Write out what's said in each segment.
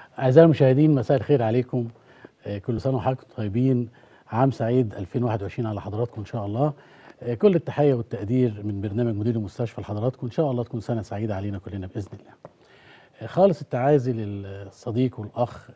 أعزائي المشاهدين، مساء الخير عليكم. كل سنة وحضراتكم طيبين. عام سعيد 2021 على حضراتكم إن شاء الله. كل التحية والتقدير من برنامج مدير المستشفى لحضراتكم. إن شاء الله تكون سنة سعيدة علينا كلنا بإذن الله. خالص التعازي للصديق والأخ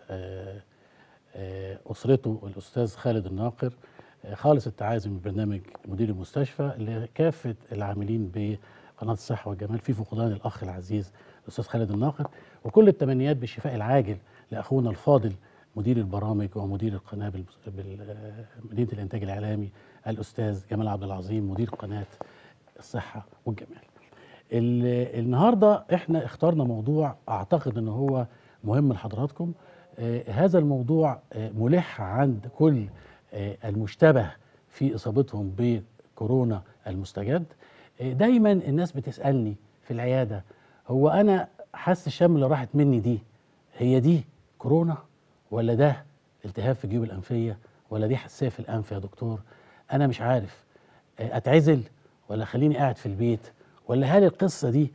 أسرته الأستاذ خالد الناقر. خالص التعازي من برنامج مدير المستشفى لكافة العاملين بقناة الصحة والجمال في فقدان الأخ العزيز الأستاذ خالد الناقر، وكل التمنيات بالشفاء العاجل لأخونا الفاضل مدير البرامج ومدير القناة بمدينة الإنتاج الإعلامي الأستاذ جمال عبد العظيم مدير قناة الصحة والجمال. النهاردة احنا اخترنا موضوع أعتقد أنه هو مهم لحضراتكم. هذا الموضوع ملح عند كل المشتبه في إصابتهم بكورونا المستجد. دايما الناس بتسألني في العيادة، هو أنا حاسة الشم اللي راحت مني دي هي دي كورونا ولا ده التهاب في الجيوب الأنفية ولا دي حساسية في الأنف يا دكتور؟ أنا مش عارف أتعزل ولا خليني قاعد في البيت، ولا هل القصة دي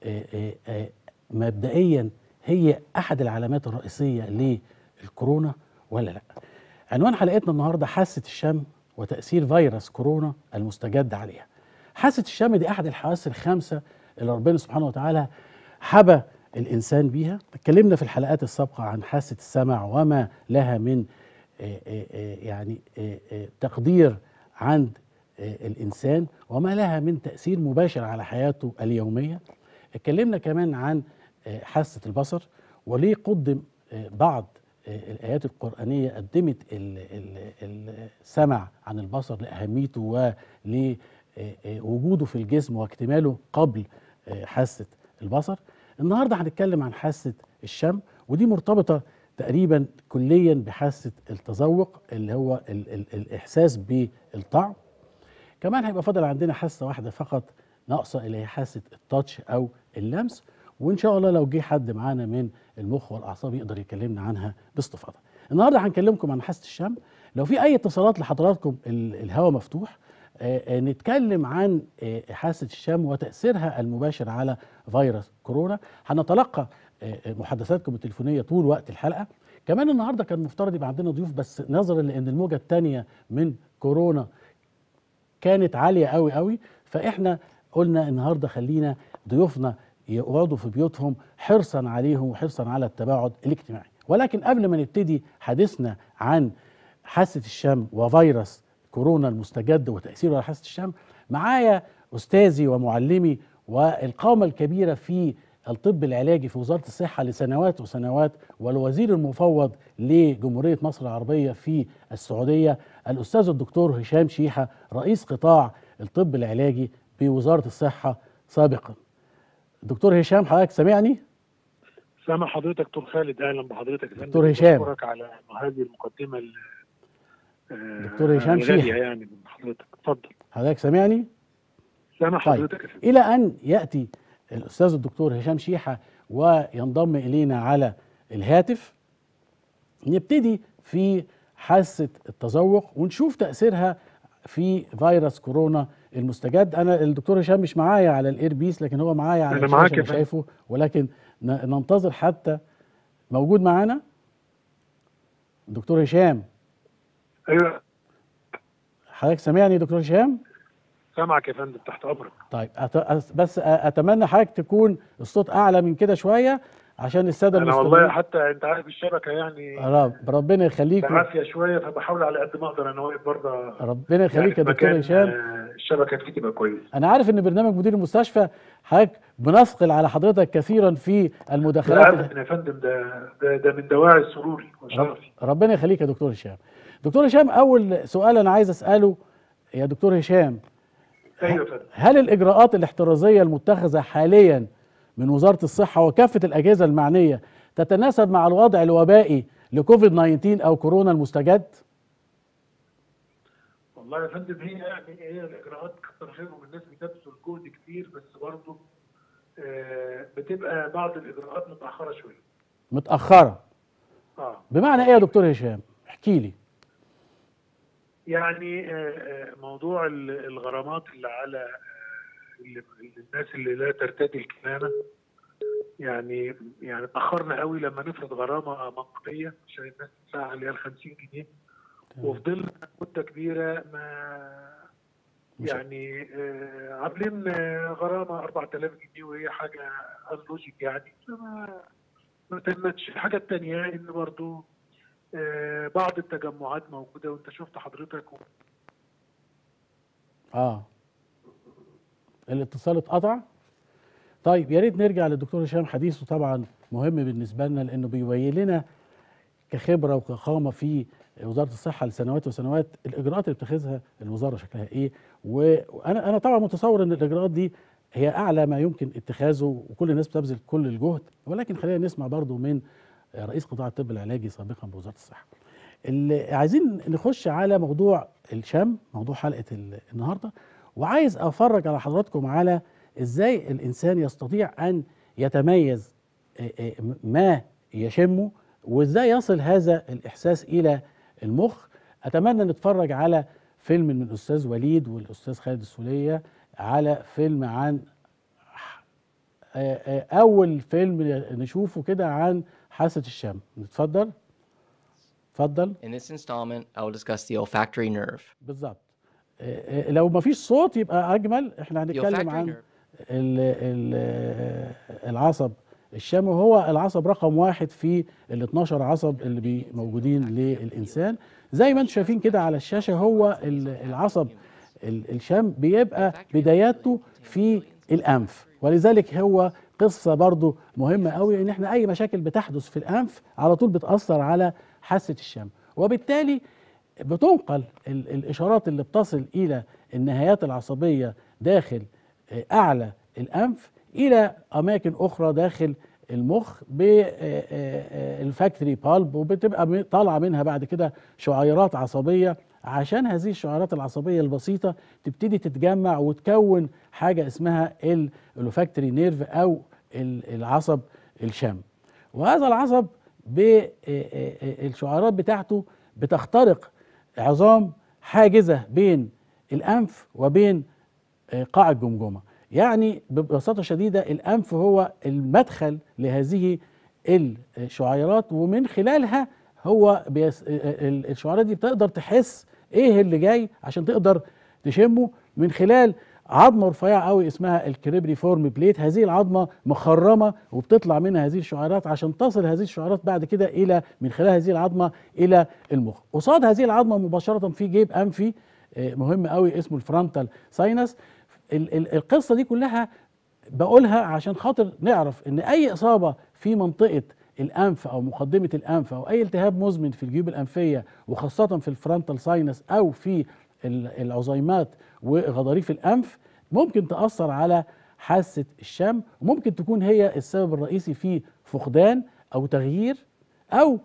مبدئيا هي أحد العلامات الرئيسية للكورونا ولا لا؟ عنوان حلقتنا النهاردة حاسة الشم وتأثير فيروس كورونا المستجد عليها. حاسة الشم دي أحد الحواس الخمسة اللي ربنا سبحانه وتعالى حبى الإنسان بيها. اتكلمنا في الحلقات السابقة عن حاسة السمع وما لها من تقدير عند الإنسان وما لها من تأثير مباشر على حياته اليومية. اتكلمنا كمان عن حاسة البصر وليه قدم بعض الآيات القرآنية قدمت السمع عن البصر لأهميته ولوجوده في الجسم واكتماله قبل حاسة البصر. النهاردة هنتكلم عن حاسة الشم، ودي مرتبطة تقريبا كليا بحاسة التذوق اللي هو الإحساس بالطعم. كمان هيبقى فاضل عندنا حاسة واحدة فقط ناقصة اللي هي حاسة التاتش أو اللمس، وإن شاء الله لو جه حد معانا من المخ والأعصاب يقدر يكلمنا عنها باستفاضة. النهاردة هنكلمكم عن حاسة الشم. لو في أي اتصالات لحضراتكم الهواء مفتوح، نتكلم عن حاسة الشم وتأثيرها المباشر على فيروس كورونا. هنتلقى محادثاتكم التليفونية طول وقت الحلقة. كمان النهاردة كان مفترض يبقى عندنا ضيوف، بس نظرا لأن الموجة الثانية من كورونا كانت عالية قوي قوي، فإحنا قلنا النهاردة خلينا ضيوفنا يقعدوا في بيوتهم حرصا عليهم وحرصا على التباعد الاجتماعي. ولكن قبل ما نبتدي حديثنا عن حاسة الشم وفيروس كورونا المستجد وتأثيره على حاسة الشم، معايا أستاذي ومعلمي والقامة الكبيرة في الطب العلاجي في وزارة الصحة لسنوات وسنوات، والوزير المفوض لجمهورية مصر العربية في السعودية، الأستاذ الدكتور هشام شيحة، رئيس قطاع الطب العلاجي بوزارة الصحة سابقا. دكتور هشام، حضرتك سامعني؟ سامع حضرتك دكتور خالد، اهلا بحضرتك. دكتور هشام، بشكرك على هذه المقدمه دكتور هشام شيحة يعني من حضرتك. اتفضل. حضرتك سامعني؟ سامع حضرتك. طيب. إلى أن يأتي الأستاذ الدكتور هشام شيحة وينضم إلينا على الهاتف، نبتدي في حاسة التذوق ونشوف تأثيرها في فيروس كورونا المستجد. أنا الدكتور هشام مش معايا على الإيربيس، لكن هو معايا على الشاشة، أنا شايفه، ولكن ننتظر حتى موجود معانا دكتور هشام. ايوه حضرتك سامعني دكتور هشام؟ سامعك يا فندم، تحت امرك. طيب بس اتمنى حضرتك تكون الصوت اعلى من كده شويه عشان الساده المستمعين. انا والله حتى انت عارف الشبكه يعني ربنا يخليك بعافيه شويه، فبحاول على قد ما اقدر انا واقف برضه. ربنا يخليك يا دكتور هشام. الشبكه فيه تبقى كويس. انا عارف ان برنامج مدير المستشفى حضرتك بنثقل على حضرتك كثيرا في المداخلات. يا فندم ده من دواعي سروري وشرفي. ربنا يخليك يا دكتور هشام. دكتور هشام، اول سؤال انا عايز اساله يا دكتور هشام، هل الإجراءات الاحترازية المتخذة حاليا من وزارة الصحة وكافة الأجهزة المعنية تتناسب مع الوضع الوبائي لكوفيد 19 أو كورونا المستجد؟ والله يا فندم هي الإجراءات كتر خيرهم، الناس بتبذل جهد كتير، بس برضه بتبقى بعض الإجراءات متأخرة شوية. متأخرة؟ بمعنى إيه يا دكتور هشام؟ احكي لي. يعني موضوع الغرامات اللي على الناس اللي لا ترتدي الكمامة يعني اتاخرنا قوي لما نفرض غرامه منطقيه عشان الناس تدفع اللي هي ال 50 جنيه، وفضلنا مده كبيره ما يعني عاملين غرامه 4000 جنيه وهي حاجه انلوجيك يعني، فما ما تمتش. الحاجه الثانيه ان برضو بعض التجمعات موجوده، وانت شفت حضرتك الاتصال اتقطع. طيب يا ريت نرجع للدكتور هشام، حديثه طبعا مهم بالنسبه لنا لانه بيبين لنا كخبره وكخامه في وزاره الصحه لسنوات وسنوات الاجراءات اللي بتاخذها الوزاره شكلها ايه. وانا طبعا متصور ان الاجراءات دي هي اعلى ما يمكن اتخاذه، وكل الناس بتبذل كل الجهد، ولكن خلينا نسمع برضو من رئيس قطاع الطب العلاجي سابقا بوزاره الصحه. اللي عايزين نخش على موضوع الشم، موضوع حلقه النهارده، وعايز افرج على حضراتكم على ازاي الانسان يستطيع ان يتميز ما يشمه، وازاي يصل هذا الاحساس الى المخ. اتمنى نتفرج على فيلم من الاستاذ وليد والاستاذ خالد السوليه، على فيلم عن اول فيلم نشوفه كده عن حاسه الشم. نتفضل. اتفضل. In this installment, I will discuss the olfactory nerve. بالظبط. لو ما فيش صوت يبقى اجمل. احنا هنتكلم عن العصب الشم، وهو العصب رقم 1 في ال 12 عصب اللي موجودين للإنسان. زي ما انتم شايفين كده على الشاشة، هو العصب الشم بيبقى بداياته في الأنف، ولذلك هو قصة برضو مهمة قوي، ان احنا اي مشاكل بتحدث في الأنف على طول بتأثر على حاسة الشم، وبالتالي بتنقل الإشارات اللي بتصل إلى النهايات العصبية داخل أعلى الأنف إلى أماكن أخرى داخل المخ بالفاكتوري بالب، وبتبقى طالعة منها بعد كده شعيرات عصبية، عشان هذه الشعيرات العصبية البسيطة تبتدي تتجمع وتكون حاجة اسمها الفاكتوري نيرف أو العصب الشم. وهذا العصب بالشعيرات بتاعته بتخترق عظام حاجزة بين الأنف وبين قاع الجمجمة. يعني ببساطة شديدة الأنف هو المدخل لهذه الشعيرات، ومن خلالها هو الشعيرات دي بتقدر تحس ايه اللي جاي عشان تقدر تشمه من خلال عظمة رفيعة قوي اسمها الكريبري فورم بليت. هذه العظمة مخرمة وبتطلع منها هذه الشعيرات عشان تصل هذه الشعيرات بعد كده إلى من خلال هذه العظمة إلى المخ. قصاد هذه العظمة مباشرة في جيب أنفي مهم قوي اسمه الفرونتال ساينس. القصة دي كلها بقولها عشان خاطر نعرف ان اي اصابة في منطقة الانف او مقدمة الانف او اي التهاب مزمن في الجيوب الانفية، وخاصة في الفرونتال ساينس او في العظيمات وغضاريف الانف، ممكن تأثر على حاسة الشم، وممكن تكون هي السبب الرئيسي في فقدان او تغيير او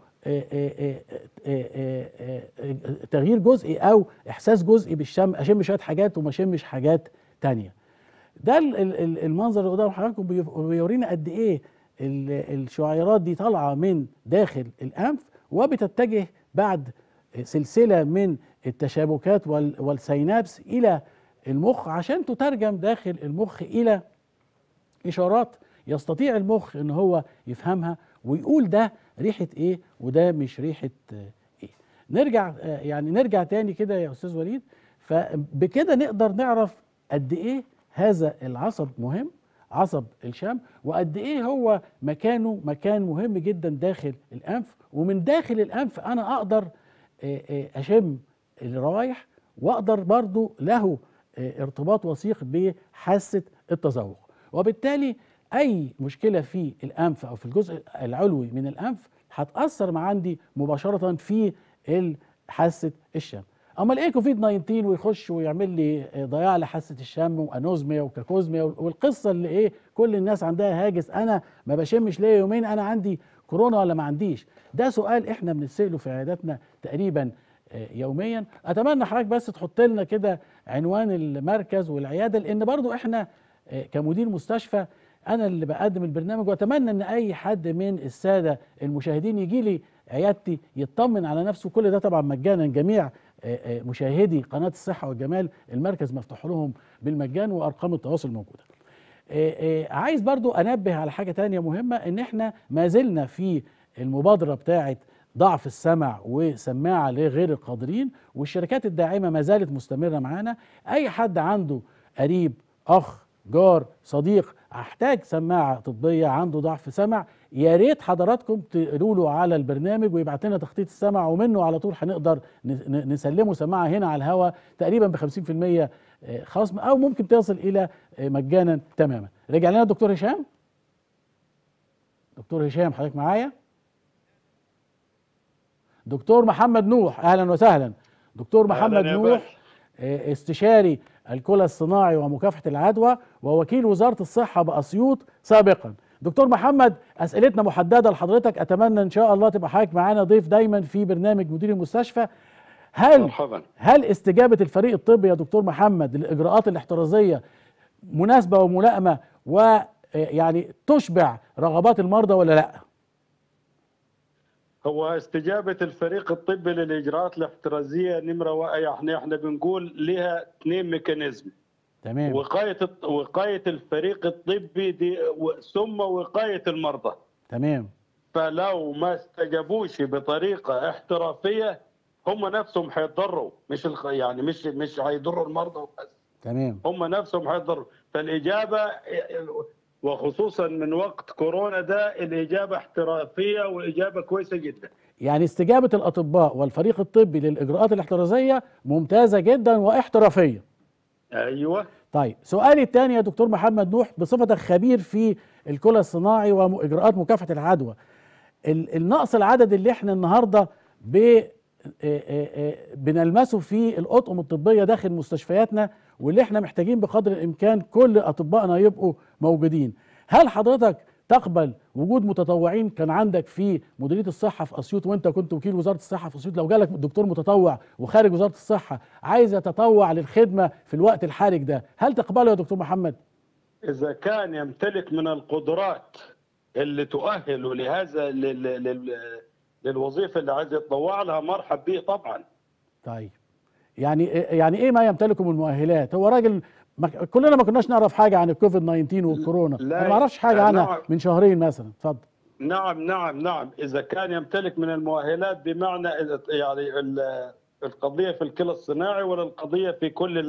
تغيير جزئي او احساس جزئي بالشم، اشم شوية حاجات وما اشمش حاجات تانية. ده المنظر اللي قدام حضراتكم بيورينا قد ايه الشعيرات دي طالعه من داخل الانف وبتتجه بعد سلسله من التشابكات والسينابس الى المخ، عشان تترجم داخل المخ الى اشارات يستطيع المخ ان هو يفهمها ويقول ده ريحه ايه وده مش ريحه ايه. نرجع تاني كده يا استاذ وليد. فبكده نقدر نعرف قد ايه هذا العصب مهم، عصب الشم، وقد ايه هو مكانه مكان مهم جدا داخل الانف. ومن داخل الانف انا اقدر اشم الروائح، واقدر برضو له ارتباط وثيق بحاسة التذوق. وبالتالي اي مشكلة في الانف او في الجزء العلوي من الانف هتأثر مع عندي مباشرة في حاسة الشم. اما ايه كوفيد 19 ويخش ويعمل لي ضياع لحاسه الشم وانوزميا وكاكوزميا والقصه اللي ايه كل الناس عندها هاجس، انا ما بشمش ليه يومين، انا عندي كورونا ولا ما عنديش؟ ده سؤال احنا بنساله في عياداتنا تقريبا يوميا. اتمنى حضرتك بس تحط لنا كده عنوان المركز والعياده، لان برضو احنا كمدير مستشفى انا اللي بقدم البرنامج، واتمنى ان اي حد من الساده المشاهدين يجي لي عيادتي يطمن على نفسه. كل ده طبعا مجانا، جميع مشاهدي قناة الصحة والجمال المركز مفتوح لهم بالمجان وأرقام التواصل موجودة. عايز برضو انبه على حاجة تانية مهمة، ان احنا ما زلنا في المبادرة بتاعت ضعف السمع وسماعة لغير القادرين، والشركات الداعمة ما زالت مستمرة معانا. اي حد عنده قريب، اخ، جار، صديق احتاج سماعة طبية، عنده ضعف سمع، يا ريت حضراتكم تقولوا له على البرنامج ويبعت لنا تخطيط السمع، ومنه على طول هنقدر نسلمه سماعة هنا على الهواء تقريبا ب 50% خصم، او ممكن تصل الى مجانا تماما. رجع لنا الدكتور هشام. دكتور هشام حضرتك معايا؟ دكتور محمد نوح، اهلا وسهلا. دكتور محمد نوح استشاري الكلى الصناعي ومكافحة العدوى ووكيل وزارة الصحة بأسيوط سابقا. دكتور محمد، أسئلتنا محددة لحضرتك، أتمنى إن شاء الله تبقى حضرتك معانا ضيف دايما في برنامج مدير المستشفى. هل استجابة الفريق الطبي يا دكتور محمد للإجراءات الاحترازية مناسبة وملائمة ويعني تشبع رغبات المرضى ولا لا؟ هو استجابة الفريق الطبي للإجراءات الاحترازية يعني احنا بنقول لها 2 ميكانيزم. تمام. وقاية الفريق الطبي دي ثم وقاية المرضى. تمام. فلو ما استجابوش بطريقة احترافية هم نفسهم هيتضروا، يعني مش هيضروا المرضى بس. تمام. هم نفسهم هيتضروا. فالإجابة وخصوصا من وقت كورونا ده الإجابة احترافية وإجابة كويسة جدا. يعني استجابة الأطباء والفريق الطبي للإجراءات الاحترازية ممتازة جدا واحترافية. أيوة. طيب سؤالي الثاني يا دكتور محمد نوح، بصفتك خبير في الكلى الصناعي وإجراءات مكافحة العدوى، النقص العدد اللي احنا النهارده بنلمسه في الأطقم الطبية داخل مستشفياتنا، واللي احنا محتاجين بقدر الإمكان كل أطبائنا يبقوا موجودين، هل حضرتك تقبل وجود متطوعين؟ كان عندك في مديرية الصحة في أسيوط وانت كنت وكيل وزارة الصحة في أسيوط، لو جالك دكتور متطوع وخارج وزارة الصحة عايز يتطوع للخدمة في الوقت الحرج ده، هل تقبله يا دكتور محمد؟ إذا كان يمتلك من القدرات اللي تؤهله لهذا للوظيفة اللي عايز يتطوع لها مرحب به طبعا. طيب يعني ايه ما يمتلكه من المؤهلات؟ هو راجل كلنا ما كناش نعرف حاجة عن الكوفيد 19 والكورونا، انا ما اعرفش حاجة عنها من شهرين مثلا. اتفضل. نعم إذا كان يمتلك من المؤهلات، بمعنى يعني القضية في الكلى الصناعي ولا القضية في كل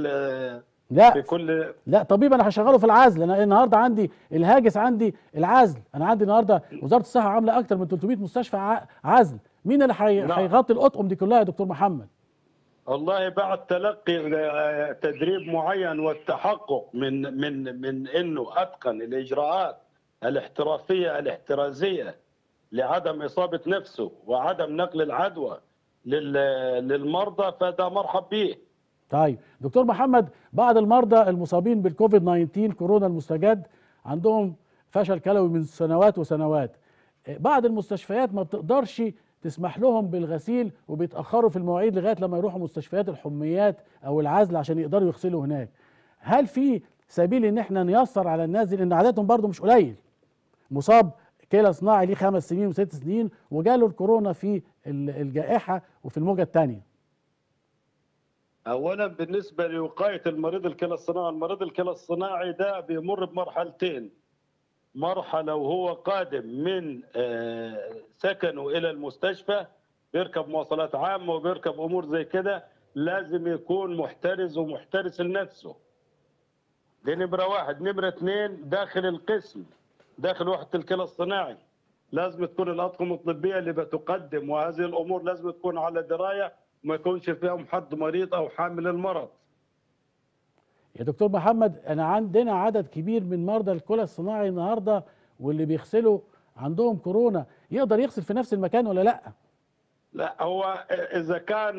لا طبيب انا هشغله في العزل. انا النهارده عندي الهاجس، عندي العزل، انا عندي النهارده وزارة الصحة عاملة اكتر من 300 مستشفى عزل، مين اللي هيغطي الأطقم دي كلها يا دكتور محمد؟ والله بعد تلقي تدريب معين والتحقق من انه اتقن الاجراءات الاحترافيه الاحترازيه لعدم اصابه نفسه وعدم نقل العدوى للمرضى، فده مرحب به. طيب دكتور محمد، بعض المرضى المصابين بالكوفيد 19 كورونا المستجد عندهم فشل كلوي من سنوات وسنوات، بعض المستشفيات ما بتقدرش تسمح لهم بالغسيل وبيتأخروا في المواعيد لغاية لما يروحوا مستشفيات الحميات أو العزل عشان يقدروا يغسلوا هناك. هل في سبيل إن احنا نيسر على الناس دي، لأن عددهم برضو مش قليل؟ مصاب كلى صناعي ليه 5 سنين و6 سنين وجاله الكورونا في الجائحة وفي الموجة الثانية. أولا بالنسبة لوقاية المريض الكلى الصناعي، المريض الكلى الصناعي ده بيمر بمرحلتين. مرحلة وهو قادم من سكنه إلى المستشفى بيركب مواصلات عامة وبيركب أمور زي كده، لازم يكون محترز ومحترس لنفسه. دي نمرة واحد. نمرة اثنين، داخل القسم، داخل وحدة الكلى الصناعي لازم تكون الأطقم الطبية اللي بتقدم وهذه الأمور لازم تكون على دراية وما يكونش فيهم حد مريض أو حامل المرض. يا دكتور محمد، أنا عندنا عدد كبير من مرضى الكلى الصناعي النهارده واللي بيغسلوا عندهم كورونا، يقدر يغسل في نفس المكان ولا لأ؟ لا، هو إذا كان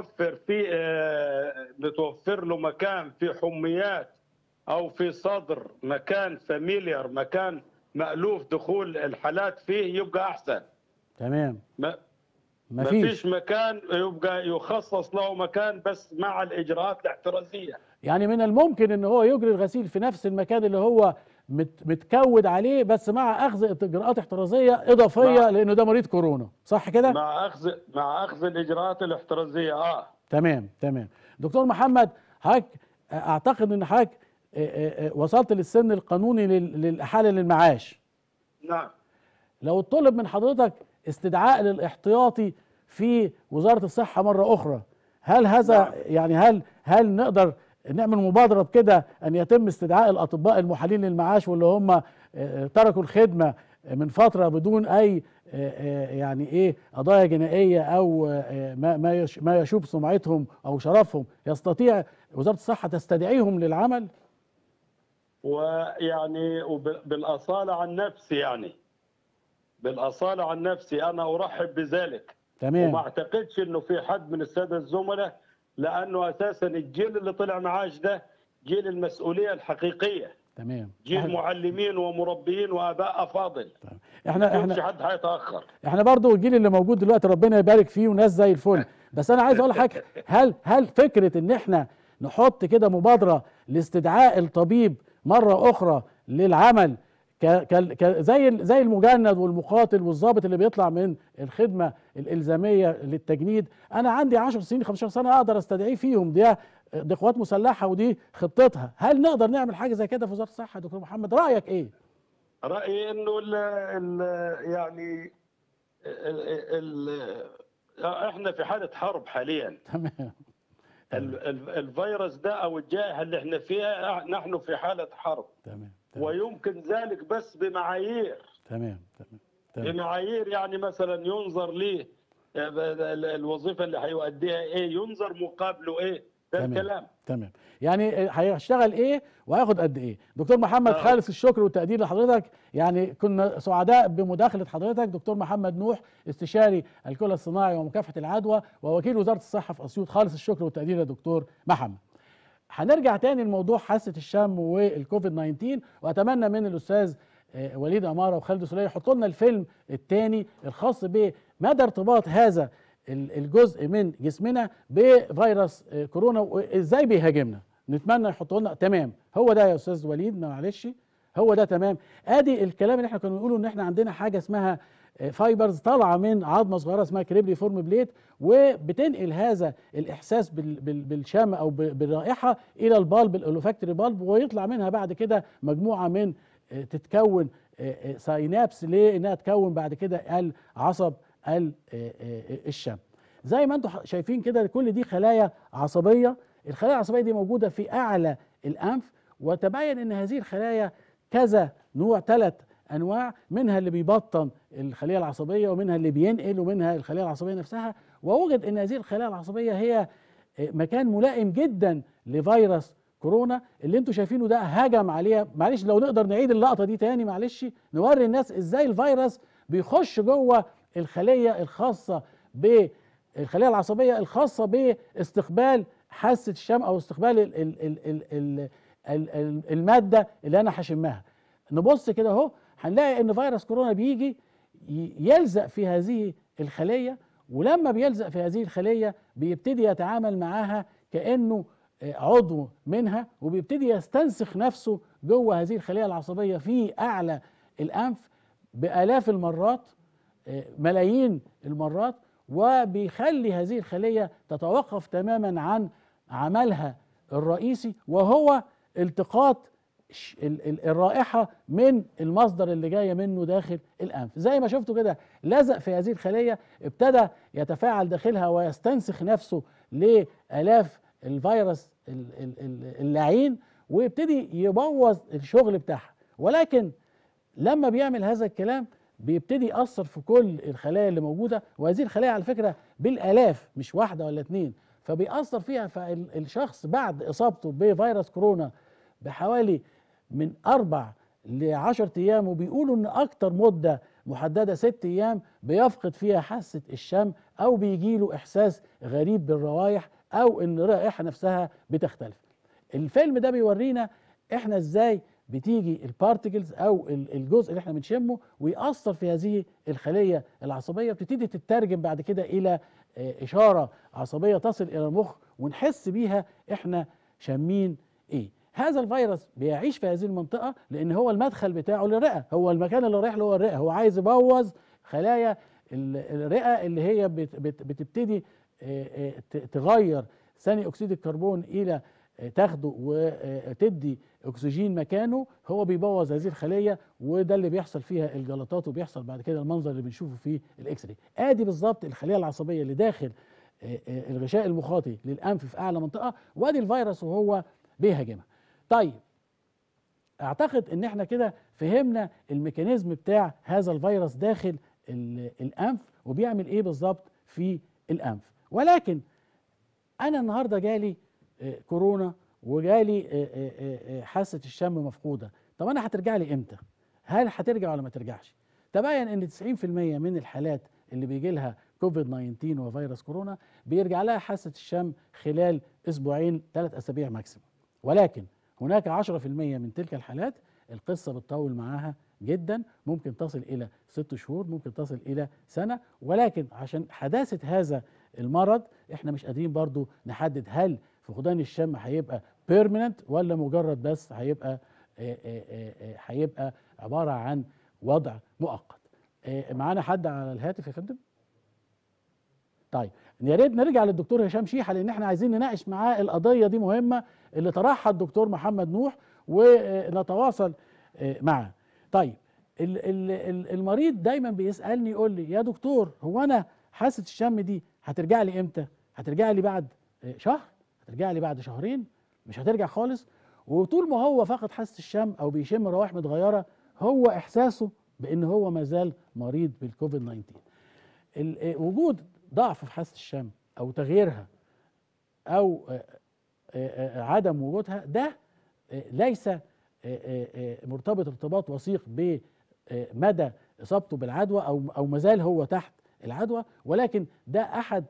متوفر له مكان في حميات أو في صدر، مكان فاميليار، مكان مألوف دخول الحالات فيه، يبقى أحسن. تمام. ما فيش مكان يبقى يخصص له مكان بس مع الإجراءات الاحترازية. يعني من الممكن ان هو يجري الغسيل في نفس المكان اللي هو متكود عليه، بس مع اخذ اجراءات احترازيه اضافيه لانه ده مريض كورونا، صح كده؟ مع اخذ الاجراءات الاحترازيه. تمام. دكتور محمد، حضرتك اعتقد ان حضرتك وصلت للسن القانوني للإحالة للمعاش، نعم. لو طلب من حضرتك استدعاء للاحتياطي في وزارة الصحة مرة أخرى، هل هذا نعم. يعني هل نقدر نعمل مبادرة بكده أن يتم استدعاء الأطباء المحالين للمعاش واللي هم تركوا الخدمة من فترة بدون أي يعني إيه قضايا جنائية أو ما يشوب سمعتهم أو شرفهم، يستطيع وزارة الصحة تستدعيهم للعمل؟ ويعني بالأصالة عن نفسي، يعني بالأصالة عن نفسي أنا أرحب بذلك. تمام. وما أعتقدش إنه في حد من السادة الزملاء، لأنه أساسا الجيل اللي طلع معاش ده جيل المسؤولية الحقيقية. تمام. جيل معلمين ومربيين وآباء أفاضل. احنا حد هيتأخر. احنا برضو الجيل اللي موجود دلوقتي ربنا يبارك فيه وناس زي الفل، بس انا عايز اقول لحضرتك هل فكرة ان احنا نحط كده مبادرة لاستدعاء الطبيب مرة اخرى للعمل زي المجند والمقاتل والضابط اللي بيطلع من الخدمة الإلزامية للتجنيد، انا عندي 10 سنين 15 سنة اقدر استدعيه فيهم، دي قوات مسلحة ودي خطتها، هل نقدر نعمل حاجة زي كده في وزارة الصحة يا دكتور محمد؟ رأيك ايه؟ رأيي انه يعني احنا في حالة حرب حاليا. تمام. الفيروس ده او الجائحة اللي احنا فيها نحن في حالة حرب. تمام. ويمكن ذلك بس بمعايير. تمام. بمعايير، يعني مثلا ينظر ليه الوظيفة اللي هيؤديها ايه، ينظر مقابله ايه، ده الكلام. تمام. يعني هيشتغل ايه وهياخد قد ايه. دكتور محمد، خالص الشكر والتقدير لحضرتك، يعني كنا سعداء بمداخله حضرتك. دكتور محمد نوح، استشاري الكلى الصناعي ومكافحه العدوى ووكيل وزاره الصحه في اسيوط، خالص الشكر والتقدير يا دكتور محمد. هنرجع تاني لموضوع حاسه الشم والكوفيد 19، واتمنى من الاستاذ وليد اماره وخالد سلية يحطوا لنا الفيلم الثاني الخاص بمدى ارتباط هذا الجزء من جسمنا بفيروس كورونا وازاي بيهاجمنا. نتمنى يحطوا لنا. تمام، هو ده يا استاذ وليد، معلش هو ده. تمام، ادي الكلام اللي احنا كنا بنقوله، ان احنا عندنا حاجه اسمها فايبرز طالعه من عظمه صغيره اسمها كريبري فورم بليت، وبتنقل هذا الاحساس بالشم او بالرائحه الى البالب الاولوفاكتوري بالب، ويطلع منها بعد كده مجموعه من تتكون ساينابس لانها تكون بعد كده العصب الشم. زي ما انتم شايفين كده كل دي خلايا عصبيه. الخلايا العصبيه دي موجوده في اعلى الانف، وتبين ان هذه الخلايا كذا نوع، 3 انواع، منها اللي بيبطن الخليه العصبيه ومنها اللي بينقل ومنها الخليه العصبيه نفسها. ووجد ان هذه الخلايا العصبيه هي مكان ملائم جدا لفيروس كورونا اللي انتم شايفينه ده هجم عليها. معلش لو نقدر نعيد اللقطه دي تاني، معلش نوري الناس ازاي الفيروس بيخش جوه الخليه الخاصه بالخليه العصبيه الخاصه باستقبال حاسه الشم او استقبال الماده اللي انا هشمها. نبص كده اهو، هنلاقي ان فيروس كورونا بيجي يلزق في هذه الخليه، ولما بيلزق في هذه الخليه بيبتدي يتعامل معاها كانه عضو منها، وبيبتدي يستنسخ نفسه جوه هذه الخليه العصبيه في اعلى الانف بالاف المرات، ملايين المرات، وبيخلي هذه الخليه تتوقف تماما عن عملها الرئيسي، وهو التقاط الرائحه من المصدر اللي جايه منه داخل الانف. زي ما شفتوا كده لزق في هذه الخليه، ابتدى يتفاعل داخلها ويستنسخ نفسه لالاف الفيروس اللعين، ويبتدي يبوظ الشغل بتاعها. ولكن لما بيعمل هذا الكلام بيبتدي يأثر في كل الخلايا اللي موجودة، وهذه الخلايا على فكرة بالآلاف مش واحدة ولا 2، فبيأثر فيها. فالشخص بعد إصابته بفيروس كورونا بحوالي من 4 ل10 أيام، وبيقولوا إن أكتر مدة محددة 6 أيام بيفقد فيها حاسة الشم، أو بيجيله إحساس غريب بالروايح، أو إن الرائحة نفسها بتختلف. الفيلم ده بيورينا إحنا إزاي بتيجي البارتيكلز او الجزء اللي احنا بنشمه ويأثر في هذه الخليه العصبيه، بتبتدي تترجم بعد كده الى اشاره عصبيه تصل الى المخ ونحس بيها احنا شامين ايه. هذا الفيروس بيعيش في هذه المنطقه لان هو المدخل بتاعه للرئه، هو المكان اللي رايح له هو الرئه، هو عايز يبوظ خلايا الرئه اللي هي بتبتدي تغير ثاني اكسيد الكربون الى تاخده وتدي اكسجين مكانه، هو بيبوظ هذه الخليه، وده اللي بيحصل فيها الجلطات، وبيحصل بعد كده المنظر اللي بنشوفه في الاكس راي. ادي بالظبط الخليه العصبيه اللي داخل الغشاء المخاطي للانف في اعلى منطقه، وادي الفيروس وهو بيهاجمها. طيب اعتقد ان احنا كده فهمنا الميكانيزم بتاع هذا الفيروس داخل الانف وبيعمل ايه بالظبط في الانف. ولكن انا النهارده جالي كورونا وجالي حاسه الشم مفقوده، طب انا هترجع لي امتى؟ هل هترجع ولا ما ترجعش؟ تبين ان 90% من الحالات اللي بيجي لها كوفيد 19 وفيروس كورونا بيرجع لها حاسه الشم خلال اسبوعين 3 اسابيع ماكسيموم، ولكن هناك 10% من تلك الحالات القصه بتطول معاها جدا، ممكن تصل الى 6 شهور، ممكن تصل الى سنه. ولكن عشان حداثه هذا المرض احنا مش قادرين برضو نحدد هل فقدان الشم هيبقى بيرمننت ولا مجرد بس هيبقى عباره عن وضع مؤقت. معانا حد على الهاتف يا فندم؟ طيب يا ريت نرجع للدكتور هشام شيحه، لان احنا عايزين نناقش معاه القضيه دي مهمه اللي طرحها الدكتور محمد نوح ونتواصل معاه. طيب المريض دايما بيسالني يقول لي يا دكتور هو انا حاسه الشم دي هترجع لي امتى؟ هترجع لي بعد شهر؟ هترجع لي بعد شهرين؟ مش هترجع خالص؟ وطول ما هو فقد حاسه الشم او بيشم روائح متغيره هو احساسه بان هو ما زال مريض بالكوفيد 19. وجود ضعف في حاسه الشم او تغييرها او عدم وجودها ده ليس مرتبط ارتباط وثيق بمدى اصابته بالعدوى او ما زال هو تحت العدوى، ولكن ده احد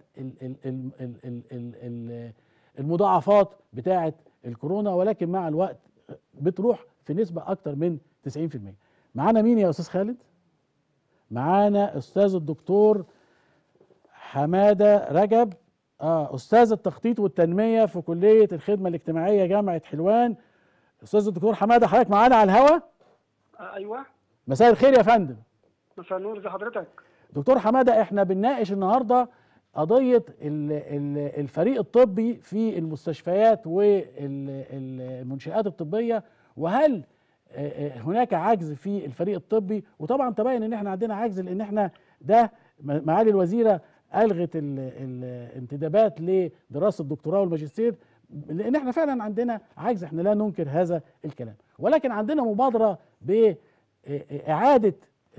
المضاعفات بتاعه الكورونا، ولكن مع الوقت بتروح في نسبه اكتر من 90%. معانا مين يا استاذ خالد؟ معانا استاذ الدكتور حماده رجب، استاذ التخطيط والتنميه في كليه الخدمه الاجتماعيه جامعه حلوان. استاذ الدكتور حماده حضرتك معانا على الهوا؟ ايوه. مساء الخير يا فندم. مساء النور، ازي حضرتك؟ دكتور حماده احنا بنناقش النهارده قضيه الفريق الطبي في المستشفيات والمنشآت الطبيه، وهل هناك عجز في الفريق الطبي؟ وطبعا تبين ان احنا عندنا عجز لان احنا ده معالي الوزيره الغت الانتدابات لدراسه الدكتوراه والماجستير لان احنا فعلا عندنا عجز، احنا لا ننكر هذا الكلام، ولكن عندنا مبادره باعاده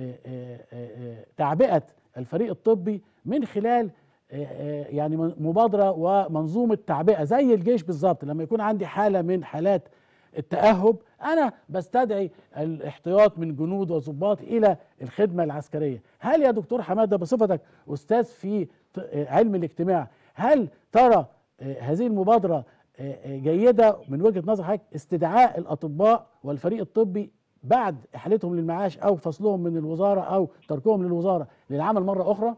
تعبئه الفريق الطبي من خلال يعني مبادره ومنظومه تعبئه زي الجيش بالظبط. لما يكون عندي حاله من حالات التأهب انا بستدعي الاحتياط من جنود وضباط الى الخدمه العسكريه. هل يا دكتور حماده بصفتك استاذ في علم الاجتماع هل ترى هذه المبادره جيده من وجهه نظر حضرتك، استدعاء الاطباء والفريق الطبي بعد احالتهم للمعاش او فصلهم من الوزاره او تركهم للوزاره للعمل مره اخرى؟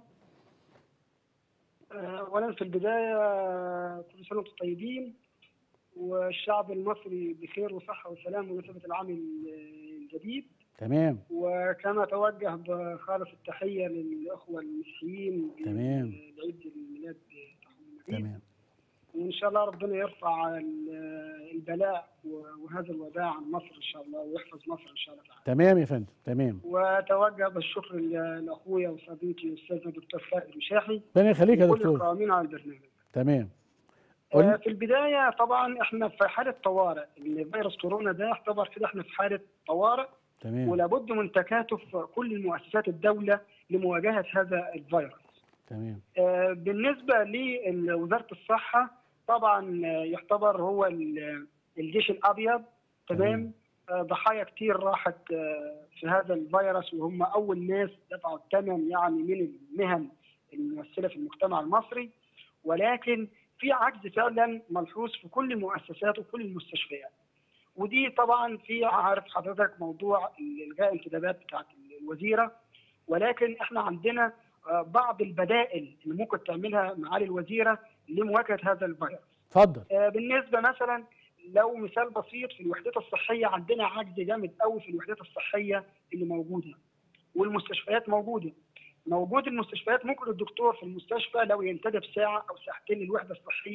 اولا في البدايه كل سنه وانتم طيبين والشعب المصري بخير وصحه وسلام بمناسبه العام الجديد. تمام. وكما اتوجه بخالص التحيه للاخوه المسيحيين تمام لعيد الميلاد تمام. وان شاء الله ربنا يرفع البلاء وهذا الوباء عن مصر ان شاء الله ويحفظ مصر ان شاء الله تعالى. تمام يا فندم. تمام. واتوجه بالشكر لاخويا وصديقي الاستاذ الدكتور خالد مشاحي. ربنا يخليك يا وكل دكتور. القائمين على البرنامج. تمام. في البدايه طبعا احنا في حاله طوارئ، فيروس كورونا ده يعتبر كده احنا في حاله طوارئ. تمام. ولابد من تكاتف كل المؤسسات الدوله لمواجهه هذا الفيروس. تمام. بالنسبه لوزاره الصحه طبعا يعتبر هو الجيش الابيض. تمام. ضحايا كتير راحت في هذا الفيروس وهم اول ناس دفعوا الثمن يعني من المهن الممثله في المجتمع المصري، ولكن في عجز فعلا ملحوظ في كل المؤسسات وكل المستشفيات. ودي طبعا في عارف حضرتك موضوع الغاء الانتدابات بتاعت الوزيره، ولكن احنا عندنا بعض البدائل اللي ممكن تعملها معالي الوزيره لمواجهه هذا الفيروس. اتفضل. بالنسبه مثلا لو مثال بسيط في الوحدات الصحيه عندنا عجز جامد قوي في الوحدات الصحيه اللي موجوده والمستشفيات موجود المستشفيات ممكن الدكتور في المستشفى لو ينتدب ساعه او ساعتين للوحده الصحيه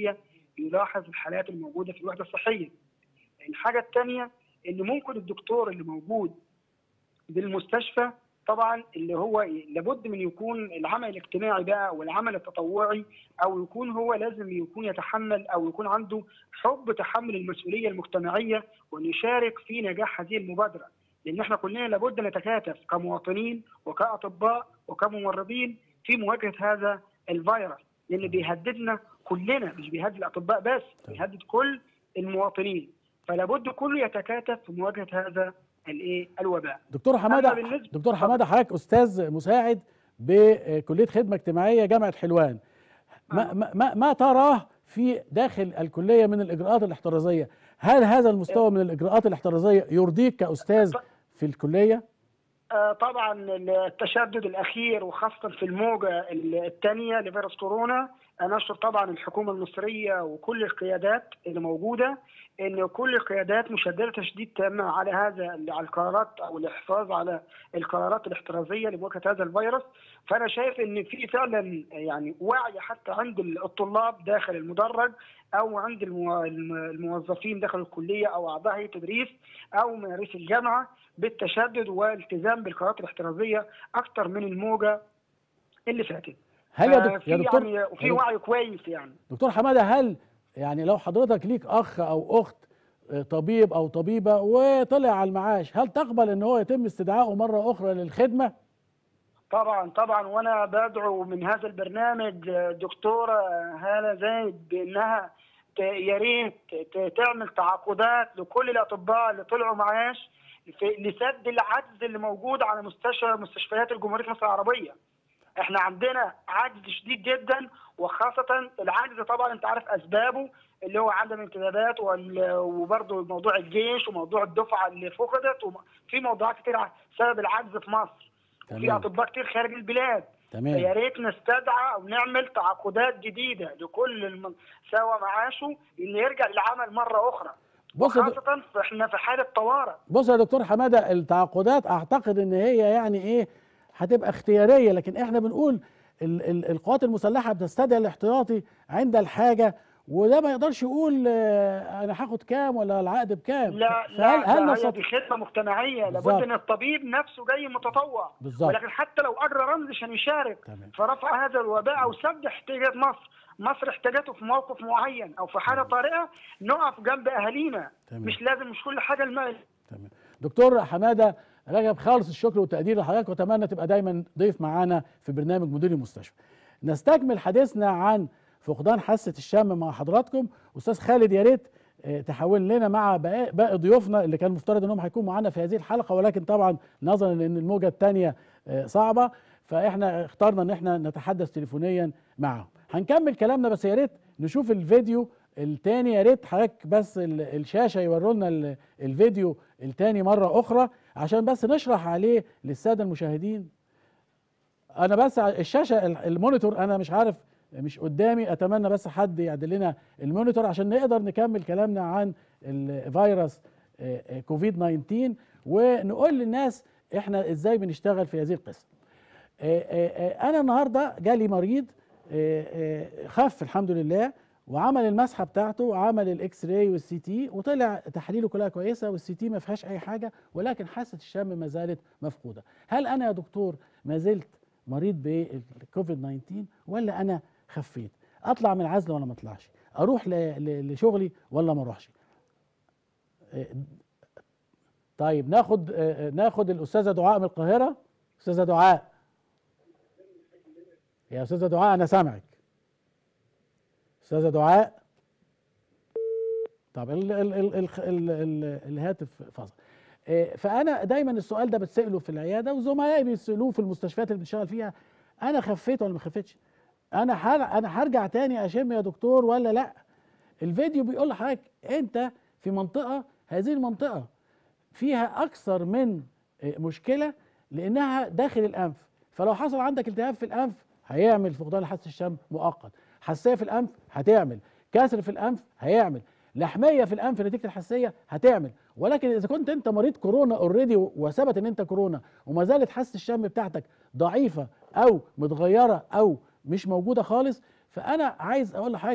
يلاحظ الحالات الموجوده في الوحده الصحيه. الحاجه الثانيه ان ممكن الدكتور اللي موجود بالمستشفى طبعا اللي هو لابد من يكون العمل الاجتماعي بقى والعمل التطوعي، او يكون هو لازم يكون يتحمل او يكون عنده حب تحمل المسؤوليه المجتمعيه وان يشارك في نجاح هذه المبادره، لان احنا كلنا لابد نتكاتف كمواطنين وكاطباء وكممرضين في مواجهه هذا الفيروس، لان بيهددنا كلنا، مش بيهدد الاطباء بس، بيهدد كل المواطنين، فلا بد كله يتكاتف في مواجهه هذا الوباء. دكتور حماده حضرتك استاذ مساعد بكليه خدمه اجتماعيه جامعه حلوان، ما تراه في داخل الكليه من الاجراءات الاحترازيه؟ هل هذا المستوى من الاجراءات الاحترازيه يرضيك كاستاذ في الكليه؟ طبعا التشدد الاخير وخاصه في الموجه الثانيه لفيروس كورونا، نشكر طبعا الحكومه المصريه وكل القيادات اللي موجوده، ان كل القيادات مشدده تشديد تام على على القرارات او الحفاظ على القرارات الاحترازيه لمواجهه هذا الفيروس. فانا شايف ان في فعلا يعني وعي حتى عند الطلاب داخل المدرج او عند الموظفين داخل الكليه او اعضاء هيئه التدريس او من رئيس الجامعه بالتشدد والالتزام بالقرارات الاحترازيه اكثر من الموجه اللي فاتت. هل يا دكتور يعني وفي وعي كويس يعني. دكتور حماده، هل يعني لو حضرتك ليك اخ او اخت طبيب او طبيبه وطلع على المعاش، هل تقبل ان هو يتم استدعائه مره اخرى للخدمه؟ طبعا وانا بدعو من هذا البرنامج دكتوره هالة زايد بانها يا ريت تعمل تعاقدات لكل الاطباء اللي طلعوا معاش لسد العجز اللي موجود على مستشفيات الجمهوريه مصر العربيه. احنا عندنا عجز شديد جدا، وخاصه العجز طبعا انت عارف اسبابه اللي هو عدم انتدابات وبرضه موضوع الجيش وموضوع الدفعه اللي فقدت، وفي موضوعات كتير سبب العجز في مصر. في اطباء كتير خارج البلاد. تمام. يا ريت نستدعى او نعمل تعاقدات جديده لكل سوى معاشه ان يرجع للعمل مره اخرى. خاصه احنا في حاله طوارئ. بص يا دكتور حماده، التعاقدات اعتقد ان هي يعني ايه هتبقى اختياريه، لكن احنا بنقول القوات المسلحه بتستدعي الاحتياطي عند الحاجه، وده ما يقدرش يقول انا هاخد كام ولا العقد بكام. لا هي دي خدمه مجتمعيه، لابد ان الطبيب نفسه جاي متطوع. بالظبط. ولكن حتى لو اجرى رمز عشان يشارك في رفع هذا الوباء او سد احتياجات مصر احتاجته في موقف معين او في حاله طارئه نقف جنب اهالينا. مش لازم مش كل حاجه المال. تمام. دكتور حماده رجب، خالص الشكر والتقدير لحضرتك، واتمنى تبقى دايما ضيف معانا في برنامج مدير المستشفى. نستكمل حديثنا عن فقدان حاسه الشم مع حضراتكم. استاذ خالد يا ريت تحول لنا مع باقي ضيوفنا اللي كان مفترض انهم هيكونوا معانا في هذه الحلقه، ولكن طبعا نظرا لان الموجه الثانيه صعبه فاحنا اخترنا ان احنا نتحدث تليفونيا معهم. هنكمل كلامنا بس يا ريت نشوف الفيديو الثاني. يا ريت حضرتك بس الشاشه يوروا لنا الفيديو الثاني مره اخرى عشان بس نشرح عليه للساده المشاهدين. انا بس الشاشه المونيتور انا مش عارف مش قدامي، اتمنى بس حد يعدل لنا المونيتور عشان نقدر نكمل كلامنا عن الفيروس كوفيد 19 ونقول للناس احنا ازاي بنشتغل في هذه القصه. انا النهارده جالي مريض خف الحمد لله، وعمل المسحه بتاعته وعمل الاكس راي والسي تي وطلع تحاليله كلها كويسه، والسي تي ما فيهاش اي حاجه، ولكن حاسه الشم ما زالت مفقوده. هل انا يا دكتور ما زلت مريض بالكوفيد 19 ولا انا خفيت؟ اطلع من العزل ولا ما اطلعش؟ اروح لشغلي ولا ما اروحش؟ طيب ناخد الاستاذه دعاء من القاهره. استاذه دعاء، يا استاذه دعاء انا سامعك. استاذه دعاء، طب الهاتف فصل. فانا دايما السؤال ده بتساله في العياده وزملائي بيسالوه في المستشفيات اللي بنشتغل فيها، انا خفيت ولا ما خفيتش؟ انا هرجع تاني اشم يا دكتور ولا لا؟ الفيديو بيقول لحضرتك انت في منطقه، هذه المنطقه فيها اكثر من مشكله لانها داخل الانف، فلو حصل عندك التهاب في الانف هيعمل فقدان حاسه الشم مؤقت، حساسيه في الانف هتعمل، كسر في الانف هيعمل، لحميه في الانف نتيجه الحساسيه هتعمل. ولكن اذا كنت انت مريض كورونا اوريدي وثبت ان انت كورونا وما زالت حاسه الشم بتاعتك ضعيفه او متغيره او مش موجوده خالص، فانا عايز اقول لحضرتك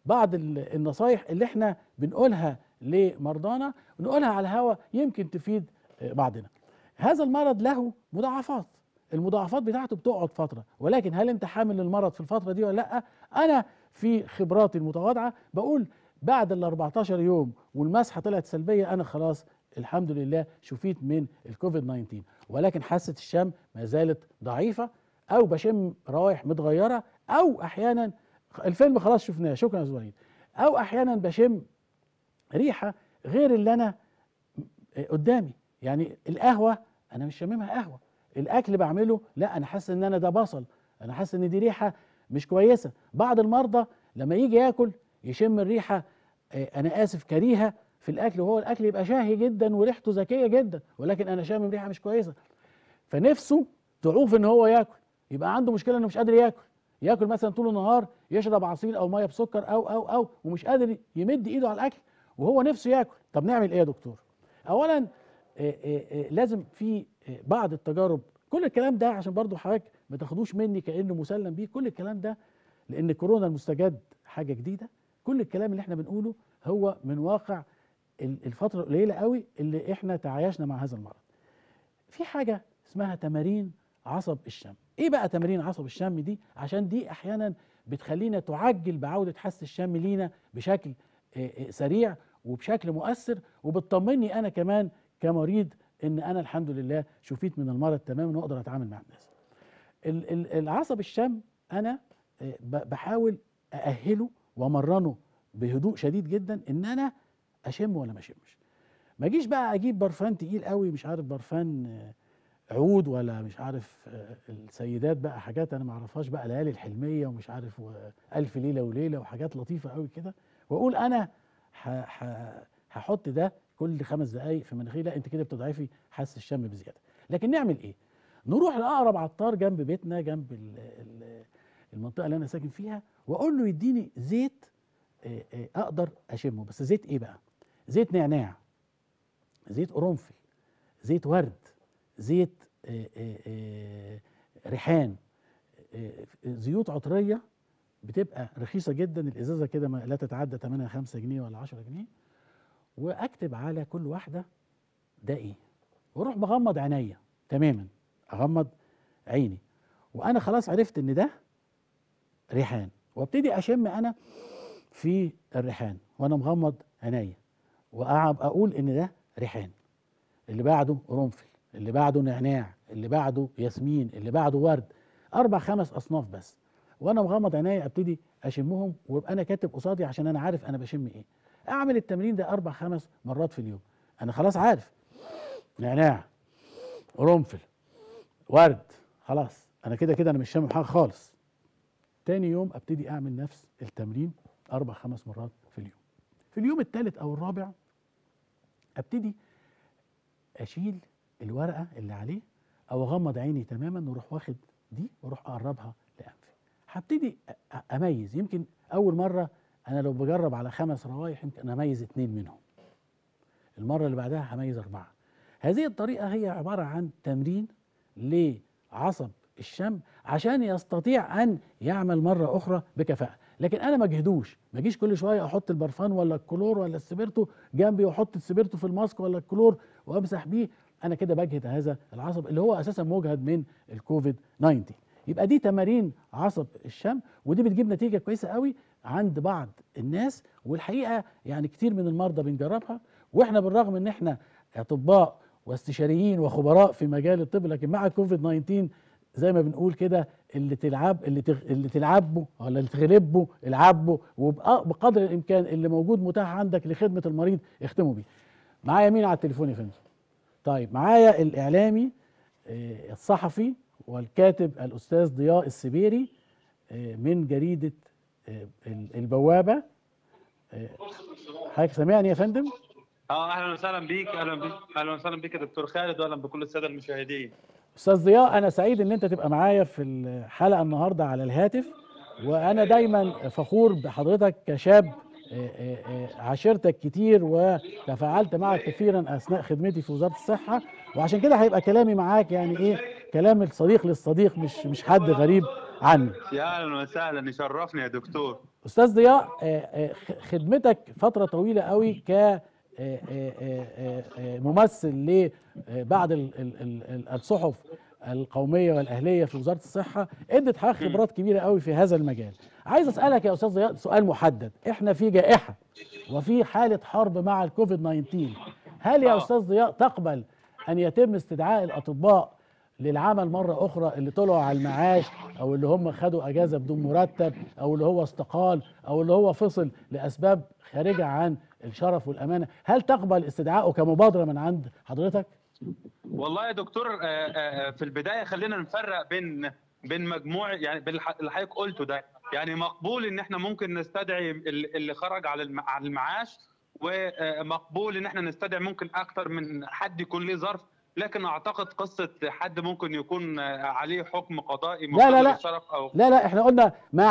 بعض النصايح اللي احنا بنقولها لمرضانا ونقولها على الهواء يمكن تفيد بعضنا. هذا المرض له مضاعفات، المضاعفات بتاعته بتقعد فترة، ولكن هل انت حامل للمرض في الفترة دي ولا لا؟ انا في خبراتي المتواضعة بقول بعد ال 14 يوم والمسحة طلعت سلبية انا خلاص الحمد لله شفيت من الكوفيد 19، ولكن حاسة الشم ما زالت ضعيفة، او بشم روائح متغيرة، او احيانا الفيلم خلاص شفناه شكرا يا زويد، او احيانا بشم ريحة غير اللي انا قدامي. يعني القهوة انا مش شاممها قهوة، الاكل بعمله لا انا حاسس ان انا ده بصل، انا حاسس ان دي ريحة مش كويسة. بعض المرضى لما يجي ياكل يشم الريحة انا اسف كريهة في الاكل، وهو الاكل يبقى شاهي جدا وريحته ذكية جدا، ولكن انا شامم ريحة مش كويسة، فنفسه تعوف ان هو ياكل، يبقى عنده مشكلة انه مش قادر ياكل مثلا طول النهار، يشرب عصير او ميه بسكر او ومش قادر يمد ايده على الاكل وهو نفسه ياكل. طب نعمل ايه يا دكتور؟ اولا لازم في بعض التجارب، كل الكلام ده عشان برضو حضرتك ما تاخدوش مني كانه مسلم بيه، كل الكلام ده لان كورونا المستجد حاجه جديده، كل الكلام اللي احنا بنقوله هو من واقع الفتره القليله قوي اللي احنا تعايشنا مع هذا المرض. في حاجه اسمها تمارين عصب الشم. ايه بقى تمارين عصب الشم دي؟ عشان دي احيانا بتخلينا تعجل بعوده حاسه الشم لينا بشكل سريع وبشكل مؤثر، وبتطمني انا كمان كمريض ان انا الحمد لله شفيت من المرض تماما واقدر اتعامل مع الناس. العصب الشم انا بحاول ااهله وامرنه بهدوء شديد جدا ان انا اشم ولا ما اشمش. ما اجيش بقى اجيب برفان تقيل قوي، مش عارف برفان عود ولا مش عارف السيدات بقى حاجات انا ما اعرفهاش بقى، ليالي الحلميه ومش عارف والف ليله وليله وحاجات لطيفه قوي كده، واقول انا هحط ده كل 5 دقائق في مناخيري. لا انت كده بتضعفي حاسه الشم بزياده. لكن نعمل ايه؟ نروح لاقرب عطار جنب بيتنا، جنب المنطقه اللي انا ساكن فيها، واقول له يديني زيت اقدر اشمه. بس زيت ايه بقى؟ زيت نعناع، زيت قرنفل، زيت ورد، زيت ريحان، زيوت عطريه بتبقى رخيصه جدا، الازازه كده لا تتعدى ثمنها 5 جنيه ولا 10 جنيه، واكتب على كل واحده ده ايه، واروح مغمض عينيا تماما، اغمض عيني وانا خلاص عرفت ان ده ريحان، وابتدي اشم انا في الريحان وانا مغمض عينيا، واقول ان ده ريحان، اللي بعده قرنفل، اللي بعده نعناع، اللي بعده ياسمين، اللي بعده ورد، 4 5 اصناف بس، وانا مغمض عينيا ابتدي اشمهم ويبقى انا كاتب قصادي عشان انا عارف انا بشم ايه. اعمل التمرين ده 4 5 مرات في اليوم، انا خلاص عارف نعناع، قرنفل، ورد، خلاص انا كده انا مش شامم حاجه خالص. تاني يوم ابتدي اعمل نفس التمرين 4 5 مرات في اليوم. في اليوم الثالث او الرابع ابتدي اشيل الورقه اللي عليه او اغمض عيني تماما واروح واخد دي واروح اقربها لانفي. هبتدي اميز، يمكن اول مره انا لو بجرب على 5 روايح يمكن اميز 2 منهم، المره اللي بعدها هميز 4. هذه الطريقه هي عباره عن تمرين لعصب الشم عشان يستطيع ان يعمل مره اخرى بكفاءه. لكن انا ما اجهدوش، ما اجيش كل شويه احط البرفان ولا الكلور ولا السبيرتو جنبي واحط السبيرتو في الماسك ولا الكلور وامسح بيه، انا كده بجهد هذا العصب اللي هو اساسا مجهد من الكوفيد 19. يبقى دي تمارين عصب الشم، ودي بتجيب نتيجه كويسه قوي عند بعض الناس، والحقيقه يعني كتير من المرضى بنجربها، واحنا بالرغم ان احنا اطباء واستشاريين وخبراء في مجال الطب، لكن مع الكوفيد 19 زي ما بنقول كده اللي تلعبه ولا اللي تغلبه العبه، وبقدر الامكان اللي موجود متاح عندك لخدمه المريض اختموا بيه. معايا مين على التليفون يا فندم؟ طيب معايا الاعلامي الصحفي والكاتب الاستاذ ضياء السبيري من جريده البوابه. حضرتك سامعني يا فندم؟ اهلا وسهلا بيك، اهلا وسهلا بيك يا دكتور خالد، واهلا بكل الساده المشاهدين. استاذ ضياء، انا سعيد ان انت تبقى معايا في الحلقه النهارده على الهاتف، وانا دايما فخور بحضرتك كشاب عاشرتك كتير وتفاعلت معك كثيرا اثناء خدمتي في وزاره الصحه، وعشان كده هيبقى كلامي معاك يعني ايه، كلام الصديق للصديق، مش حد غريب عني. يا اهلا وسهلا، يشرفني يا دكتور. استاذ ضياء، خدمتك فتره طويله قوي ك ممثل لبعض الصحف القوميه والاهليه في وزاره الصحه، ادت حضرتك خبرات كبيره قوي في هذا المجال. عايز اسالك يا استاذ ضياء سؤال محدد، احنا في جائحه وفي حاله حرب مع الكوفيد 19، هل يا استاذ ضياء تقبل ان يتم استدعاء الاطباء للعمل مرة أخرى، اللي طلعوا على المعاش أو اللي هم خدوا أجازة بدون مرتب أو اللي هو استقال أو اللي هو فصل لأسباب خارجة عن الشرف والأمانة؟ هل تقبل استدعائه كمبادرة من عند حضرتك؟ والله يا دكتور، في البدايه خلينا نفرق بين مجموعه، يعني بين اللي حضرتك قلته ده. يعني مقبول ان احنا ممكن نستدعي اللي خرج على المعاش، ومقبول ان احنا نستدعي ممكن اكتر من حد يكون ليه ظرف، لكن اعتقد قصه حد ممكن يكون عليه حكم قضائي مقابل الشرف او لا احنا قلنا ما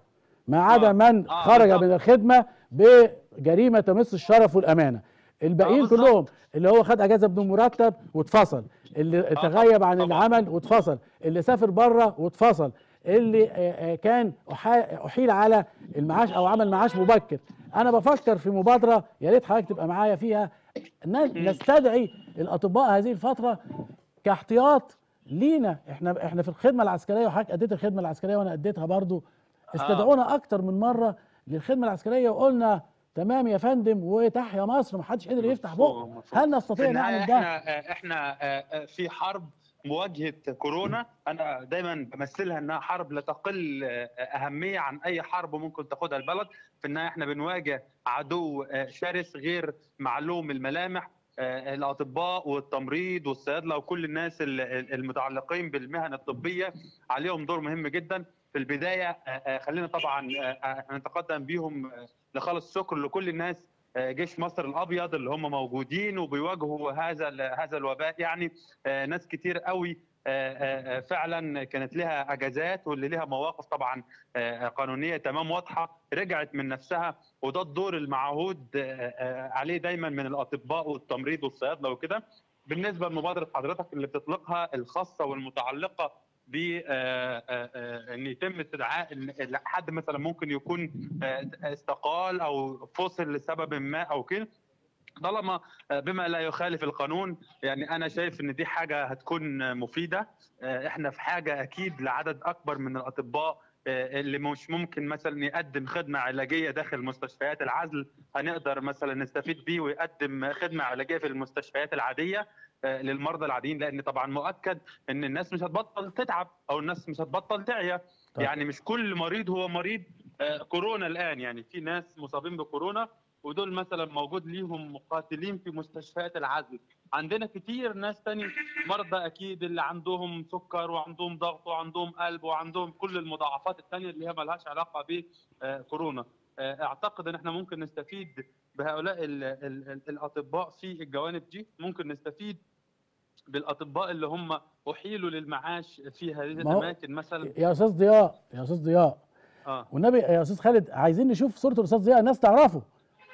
عدا من خرج بالضبط. من الخدمه بجريمه تمس الشرف والامانه. الباقيين كلهم، اللي هو خد اجازه بدون مرتب واتفصل، اللي تغيب عن العمل واتفصل، اللي سافر بره واتفصل، اللي كان احيل على المعاش او عمل معاش مبكر. انا بفكر في مبادره يا ريت حضرتك تبقى معايا فيها، نستدعي الاطباء هذه الفتره كاحتياط لينا. احنا في الخدمه العسكريه، وحضرتك اديت الخدمه العسكريه وانا اديتها برضو، استدعونا اكتر من مره للخدمه العسكريه وقلنا تمام يا فندم وتحيا مصر، ما حدش قدر يفتح بقه. هل نستطيع نعمل ده؟ احنا في حرب مواجهه كورونا، انا دايما بمثلها انها حرب لا تقل اهميه عن اي حرب ممكن تاخدها البلد، في انها احنا بنواجه عدو شرس غير معلوم الملامح. الاطباء والتمريض والصيادله وكل الناس المتعلقين بالمهن الطبيه عليهم دور مهم جدا. في البدايه خلينا طبعا نتقدم بيهم لخالص الشكر لكل الناس، جيش مصر الابيض اللي هم موجودين وبيواجهوا هذا الوباء. يعني ناس كتير قوي فعلا كانت لها اجازات واللي لها مواقف طبعا قانونيه تمام واضحه رجعت من نفسها، وده الدور المعهود عليه دايما من الاطباء والتمريض والصيادله وكده. بالنسبه لمبادره حضرتك اللي بتطلقها الخاصه والمتعلقه بان يتم استدعاء حد مثلا ممكن يكون استقال او فصل لسبب ما او كده، طالما بما لا يخالف القانون، يعني انا شايف ان دي حاجه هتكون مفيده. احنا في حاجه اكيد لعدد اكبر من الاطباء اللي مش ممكن مثلا يقدم خدمه علاجيه داخل مستشفيات العزل، هنقدر مثلا نستفيد بيه ويقدم خدمه علاجيه في المستشفيات العاديه للمرضى العاديين، لان طبعا مؤكد ان الناس مش هتبطل تتعب او الناس مش هتبطل تعيا. يعني مش كل مريض هو مريض كورونا الان، يعني في ناس مصابين بكورونا ودول مثلا موجود ليهم مقاتلين في مستشفيات العزل. عندنا كتير ناس تاني مرضى اكيد اللي عندهم سكر وعندهم ضغط وعندهم قلب وعندهم كل المضاعفات التانية اللي هي مالهاش علاقه بكورونا. اعتقد ان احنا ممكن نستفيد بهؤلاء الاطباء في الجوانب دي، ممكن نستفيد بالاطباء اللي هم احيلوا للمعاش في هذه الاماكن مثلا. يا استاذ ضياء والنبي يا استاذ خالد، عايزين نشوف صوره الاستاذ ضياء، الناس تعرفه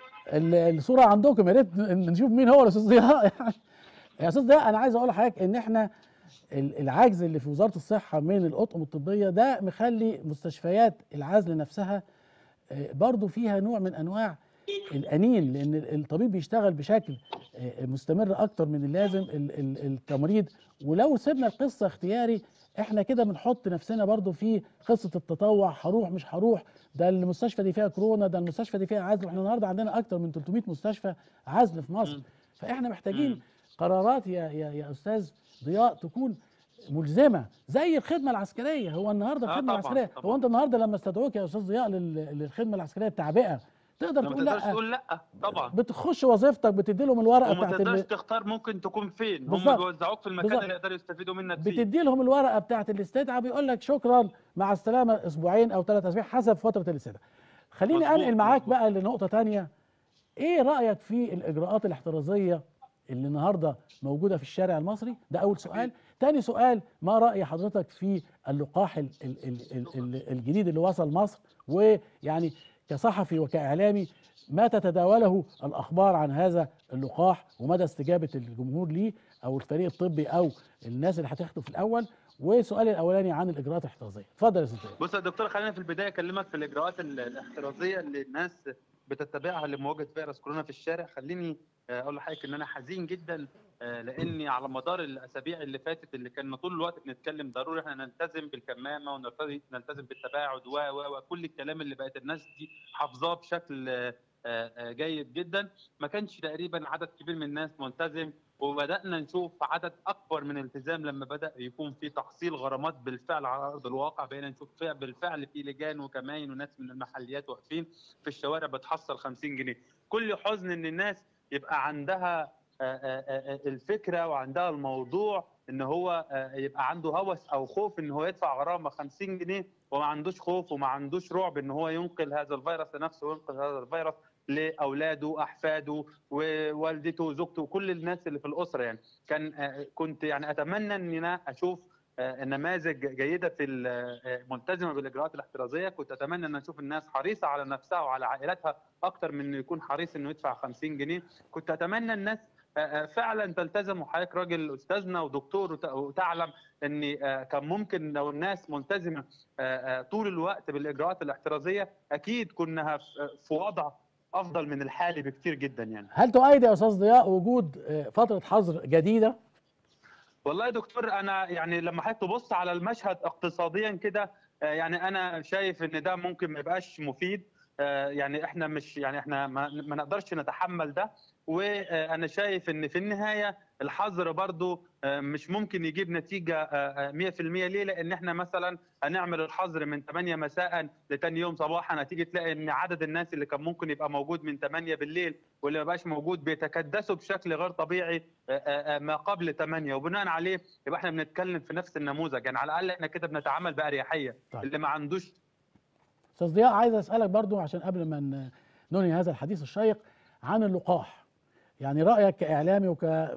الصوره عندكم، يا ريت نشوف مين هو الاستاذ ضياء. يعني يا استاذ ضياء، انا عايز اقول لحضرتك ان احنا العجز اللي في وزاره الصحه من الاطقم الطبيه ده مخلي مستشفيات العزل نفسها برضو فيها نوع من انواع الانين، لان الطبيب بيشتغل بشكل مستمر اكتر من اللازم، التمريض. ولو سيبنا القصه اختياري، احنا كده بنحط نفسنا برضو في قصه التطوع، هروح مش هروح، ده المستشفى دي فيها كورونا، ده المستشفى دي فيها عزل. احنا النهارده عندنا اكتر من 300 مستشفى عزل في مصر. فاحنا محتاجين قرارات يا استاذ ضياء تكون ملزمه زي الخدمه العسكريه. هو النهارده الخدمه العسكريه، هو انت النهارده لما استدعوك يا استاذ ضياء للخدمه العسكريه التعبئه، تقدر تقول لا؟ تقول لا طبعا. بتخش وظيفتك، بتدي لهم الورقه بتاعت وما تقدرش تختار ممكن تكون فين، هم بيوزعوك في المكان اللي يقدروا يستفيدوا منك فيه. بتدي لهم الورقه بتاعت الاستدعاء، بيقول لك شكرا مع السلامه اسبوعين او 3 اسابيع حسب فتره الاستدعاء. خليني انقل معاك بقى لنقطه ثانيه. ايه رايك في الاجراءات الاحترازيه اللي النهارده موجوده في الشارع المصري؟ ده اول سؤال. تاني سؤال، ما راي حضرتك في اللقاح الجديد اللي وصل مصر؟ ويعني كصحفي وكاعلامي ما تتداوله الاخبار عن هذا اللقاح ومدى استجابه الجمهور ليه او الفريق الطبي او الناس اللي هتاخده في الاول؟ وسؤالي الاولاني عن الاجراءات الاحترازيه. اتفضل يا استاذ ضياء. بص يا دكتور، خلينا في البدايه اكلمك في الاجراءات الاحترازيه اللي الناس بتتبعها لمواجهه فيروس كورونا في الشارع. خليني اقول لحضرتك ان انا حزين جدا، لاني على مدار الاسابيع اللي فاتت اللي كنا طول الوقت بنتكلم ضروري احنا نلتزم بالكمامه ونلتزم بالتباعد وكل الكلام اللي بقت الناس دي حافظاه بشكل جيد جدا، ما كانش تقريبا عدد كبير من الناس ملتزم، وبدانا نشوف عدد اكبر من الالتزام لما بدا يكون في تحصيل غرامات بالفعل على ارض الواقع. بقينا نشوف بالفعل في لجان وكماين وناس من المحليات واقفين في الشوارع بتحصل 50 جنيه. كل حزن ان الناس يبقى عندها الفكره وعندها الموضوع ان هو يبقى عنده هوس او خوف ان هو يدفع غرامه 50 جنيه وما عندوش خوف وما عندوش رعب ان هو ينقل هذا الفيروس لنفسه وينقل هذا الفيروس لاولاده احفاده ووالدته وزوجته وكل الناس اللي في الاسره. يعني كنت يعني اتمنى ان انا اشوف نماذج جيده في ملتزمه بالاجراءات الاحترازيه. كنت اتمنى ان اشوف الناس حريصه على نفسها وعلى عائلتها اكتر من انه يكون حريص انه يدفع 50 جنيه. كنت اتمنى الناس فعلا تلتزم، وحضرتك راجل استاذنا ودكتور وتعلم ان كان ممكن لو الناس ملتزمه طول الوقت بالاجراءات الاحترازيه اكيد كنا في وضع افضل من الحالي بكتير جدا. يعني هل تؤيد يا استاذ ضياء وجود فتره حظر جديده؟ والله يا دكتور، انا يعني لما حضرتك تبص على المشهد اقتصاديا كده، يعني انا شايف ان ده ممكن ما يبقاش مفيد. يعني احنا مش يعني احنا ما نقدرش نتحمل ده. وانا شايف ان في النهايه الحظر برضو مش ممكن يجيب نتيجه 100%. ليه؟ لان احنا مثلا هنعمل الحظر من 8 مساء لتاني يوم صباحا، هتيجي تلاقي ان عدد الناس اللي كان ممكن يبقى موجود من 8 بالليل واللي ما بقاش موجود بيتكدسوا بشكل غير طبيعي ما قبل 8، وبناء عليه يبقى احنا بنتكلم في نفس النموذج. يعني على الاقل احنا كده بنتعامل باريحيه. طيب. اللي ما عندوش. استاذ ضياء، عايز اسالك برضو عشان قبل ما ننهي هذا الحديث الشيق عن اللقاح، يعني رايك كاعلامي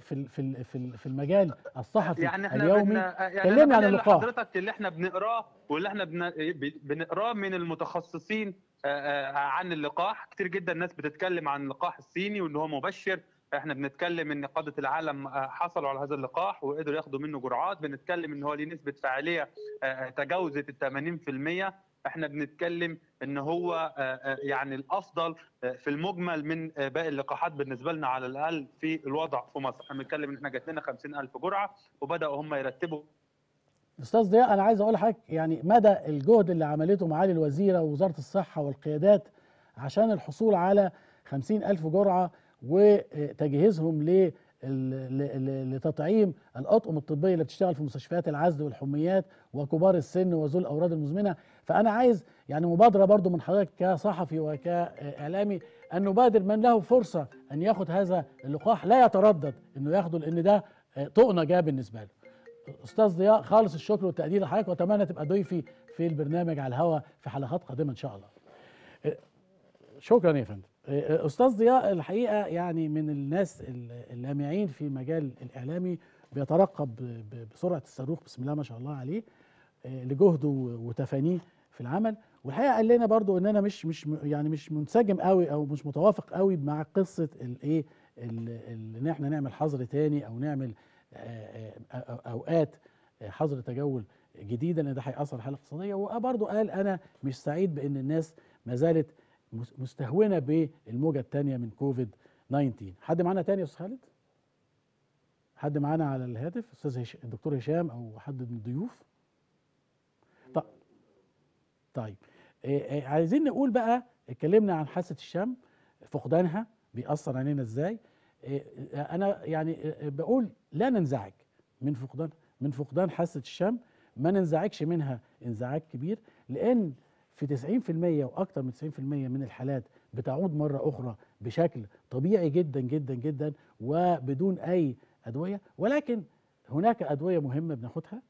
في المجال الصحفي يعني احنا اليومي، كلمني عن اللقاح. حضرتك اللي احنا بنقراه واللي احنا بنقراه من المتخصصين عن اللقاح. كتير جدا الناس بتتكلم عن اللقاح الصيني وان هو مبشر. احنا بنتكلم ان قاده العالم حصلوا على هذا اللقاح وقدروا ياخدوا منه جرعات. بنتكلم ان هو ليه نسبه فاعليه تجاوزت ال 80%. احنا بنتكلم ان هو يعني الافضل في المجمل من باقي اللقاحات بالنسبه لنا على الاقل في الوضع في مصر. احنا بنتكلم ان احنا جات لنا 50,000 جرعه وبداوا هم يرتبوا. استاذ ضياء، انا عايز اقول لحضرتك يعني مدى الجهد اللي عملته معالي الوزيره ووزاره الصحه والقيادات عشان الحصول على 50,000 جرعه وتجهيزهم لتطعيم الأطقم الطبية اللي بتشتغل في مستشفيات العزل والحميات وكبار السن وذو الأمراض المزمنة. فأنا عايز يعني مبادرة برضو من حضرتك كصحفي وكإعلامي أن نبادر من له فرصة أن ياخد هذا اللقاح لا يتردد أنه ياخده، لأن ده طقنة جاء بالنسبة له. أستاذ ضياء، خالص الشكر والتقدير لحضرتك، وأتمنى تبقى ضيفي في البرنامج على الهواء في حلقات قادمة إن شاء الله. شكرا يا فندم. أستاذ ضياء الحقيقة يعني من الناس اللامعين في مجال الإعلامي، بيترقب بسرعة الصاروخ بسم الله ما شاء الله عليه لجهده وتفانيه في العمل. والحقيقة قال لنا برضو إن أنا مش منسجم قوي أو مش متوافق قوي مع قصة الإيه إن إحنا نعمل حظر تاني أو نعمل أوقات حظر تجول جديدة، لأن ده هيأثر على الحالة الاقتصادية. وبرضو قال أنا مش سعيد بأن الناس ما زالت مستهونة بالموجة الثانية من كوفيد 19. حد معانا تاني يا أستاذ خالد؟ حد معانا على الهاتف؟ أستاذ الدكتور هشام أو حد من الضيوف؟ طيب عايزين نقول بقى، اتكلمنا عن حاسة الشم، فقدانها بيأثر علينا ازاي. أنا يعني بقول لا ننزعج من فقدان حاسة الشم، ما ننزعجش منها انزعاج كبير، لأن في 90% وأكثر من 90% من الحالات بتعود مرة أخرى بشكل طبيعي جدا جدا جدا وبدون أي أدوية. ولكن هناك أدوية مهمة بناخدها.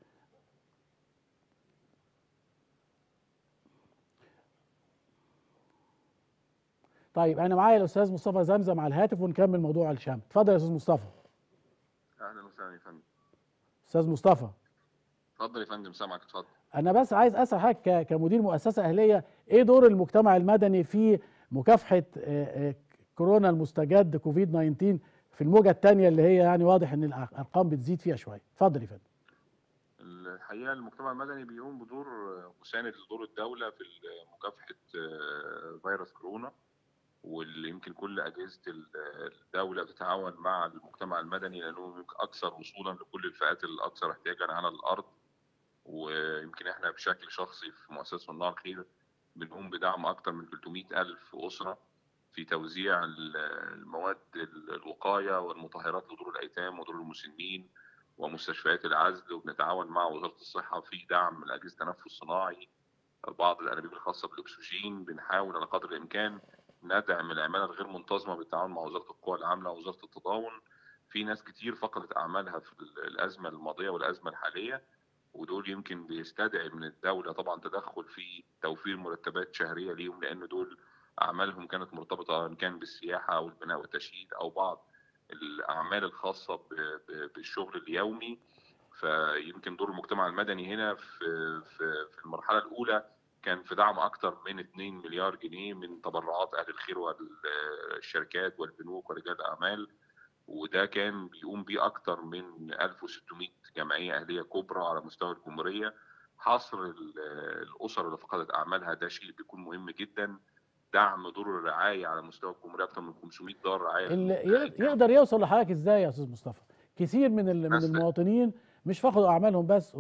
طيب أنا معايا الأستاذ مصطفى زمزم على الهاتف ونكمل موضوع الشم. اتفضل يا أستاذ مصطفى. أهلا وسهلا يا فندم. أستاذ مصطفى. اتفضل يا فندم، سامعك، اتفضل. أنا بس عايز أسأل حضرتك كمدير مؤسسة أهلية، إيه دور المجتمع المدني في مكافحة كورونا المستجد كوفيد 19 في الموجة الثانية اللي هي يعني واضح إن الأرقام بتزيد فيها شوية؟ اتفضل يا فندم. الحقيقة المجتمع المدني بيقوم بدور مساند لدور الدولة في مكافحة فيروس كورونا، واللي يمكن كل أجهزة الدولة بتتعاون مع المجتمع المدني لأنه أكثر وصولا لكل الفئات الأكثر احتياجا على الأرض. ويمكن احنا بشكل شخصي في مؤسسة صناع الخير بنقوم بدعم أكثر من 300,000 أسرة في توزيع المواد الوقاية والمطهرات لدور الأيتام ودور المسنين ومستشفيات العزل، وبنتعاون مع وزارة الصحة في دعم الأجهزة التنفس الصناعي، بعض الأنابيب الخاصة بالأكسجين. بنحاول على قدر الإمكان ندعم العمالة الغير منتظمة بالتعاون مع وزارة القوى العاملة ووزارة التضامن. في ناس كتير فقدت أعمالها في الأزمة الماضية والأزمة الحالية، ودول يمكن بيستدعي من الدولة طبعا تدخل في توفير مرتبات شهرية ليهم، لأن دول أعمالهم كانت مرتبطة إن كان بالسياحة أو البناء والتشييد أو بعض الأعمال الخاصة بالشغل اليومي. فيمكن دور المجتمع المدني هنا في المرحلة الأولى كان في دعم أكثر من 2 مليار جنيه من تبرعات أهل الخير والشركات والبنوك ورجال الأعمال، وده كان بيقوم بيه أكثر من 1600 جمعية أهلية كبرى على مستوى الجمهورية. حصر الأسر اللي فقدت أعمالها ده شيء بيكون مهم جدا. دعم دور الرعاية على مستوى الجمهورية أكثر من 500 دار رعاية. يقدر يوصل لحضرتك إزاي يا أستاذ مصطفى؟ كثير من المواطنين مش فقدوا أعمالهم بس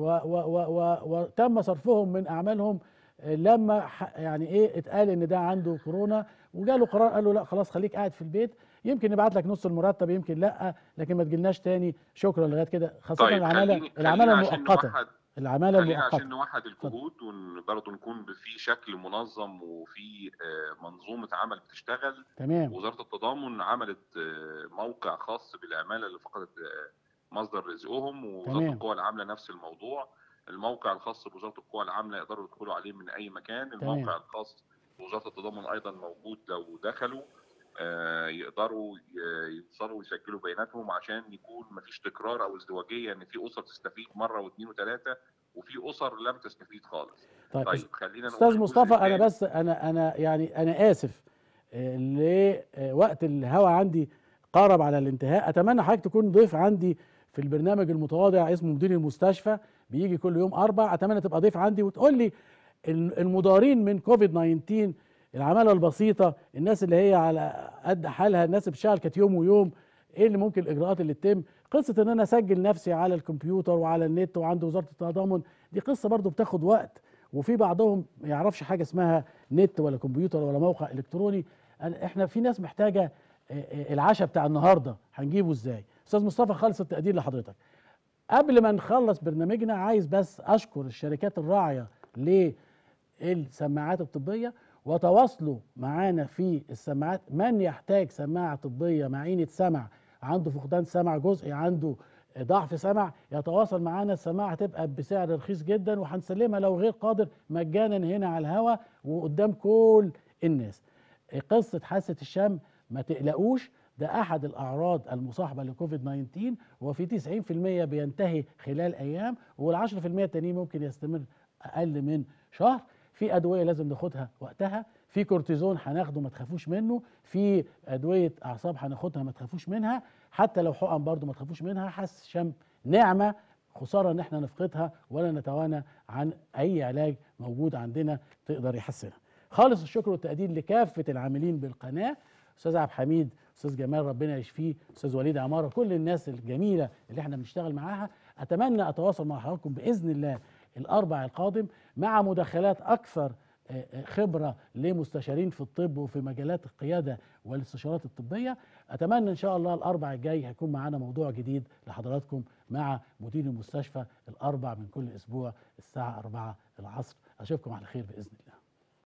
وتم صرفهم من أعمالهم لما يعني إيه اتقال إن ده عنده كورونا وجاله قرار قال له لا خلاص خليك قاعد في البيت، يمكن نبعت لك نص المرتب يمكن لا، لكن ما تجيلناش تاني شكرا لغايه كده، خاصه طيب العماله المؤقته. العماله المؤقته عشان نوحد الجهود وبرضه نكون في شكل منظم وفي منظومه عمل بتشتغل. تمام. وزاره التضامن عملت موقع خاص بالعماله اللي فقدت مصدر رزقهم، ووزاره القوى العامله نفس الموضوع. الموقع الخاص بوزاره القوى العامله يقدروا يدخلوا عليه من اي مكان. الموقع الخاص بوزاره التضامن ايضا موجود، لو دخلوا يقدروا يوصلوا ويسجلوا بياناتهم عشان يكون مفيش تكرار او ازدواجيه، ان في اسر تستفيد مره واثنين وثلاثه وفي اسر لم تستفيد خالص. طيب خلينا نقول استاذ مصطفى انا بس انا يعني انا اسف لوقت الهوا عندي قارب على الانتهاء. اتمنى حضرتك تكون ضيف عندي في البرنامج المتواضع اسمه مدير المستشفى، بيجي كل يوم 4. اتمنى تبقى ضيف عندي وتقول لي المضارين من كوفيد 19، العماله البسيطه، الناس اللي هي على قد حالها، الناس اللي بتشتغل كانت يوم ويوم، ايه اللي ممكن الاجراءات اللي تتم. قصه ان انا اسجل نفسي على الكمبيوتر وعلى النت وعند وزاره التضامن دي قصه برضو بتاخد وقت، وفي بعضهم ما يعرفش حاجه اسمها نت ولا كمبيوتر ولا موقع الكتروني. احنا في ناس محتاجه العشاء بتاع النهارده هنجيبه ازاي؟ استاذ مصطفى خالص التقدير لحضرتك. قبل ما نخلص برنامجنا عايز بس اشكر الشركات الراعيه للسماعات الطبيه، وتواصلوا معانا في السماعات. من يحتاج سماعه طبيه معينه سمع، عنده فقدان سمع جزئي، عنده ضعف سمع، يتواصل معانا. السماعه هتبقى بسعر رخيص جدا وهنسلمها لو غير قادر مجانا هنا على الهوا وقدام كل الناس. قصه حاسه الشم ما تقلقوش، ده احد الاعراض المصاحبه لكوفيد 19، وفي 90% بينتهي خلال ايام، وال10% التانيين ممكن يستمر اقل من شهر. في ادويه لازم ناخدها وقتها، في كورتيزون هناخده ما تخافوش منه، في ادويه اعصاب هناخدها ما تخافوش منها، حتى لو حقن برضو ما تخافوش منها. حاسه الشم نعمه، خساره ان احنا نفقدها ولا نتوانى عن اي علاج موجود عندنا تقدر يحسنها. خالص الشكر والتقدير لكافه العاملين بالقناه، استاذ عبد الحميد، استاذ جمال ربنا يشفيه، استاذ وليد عماره، كل الناس الجميله اللي احنا بنشتغل معاها. اتمنى اتواصل مع حضراتكم باذن الله الاربع القادم مع مداخلات اكثر خبره لمستشارين في الطب وفي مجالات القياده والاستشارات الطبيه. اتمنى ان شاء الله الاربع الجاي هيكون معانا موضوع جديد لحضراتكم مع مدير المستشفى الاربع من كل اسبوع الساعه 4 العصر. اشوفكم على خير باذن الله.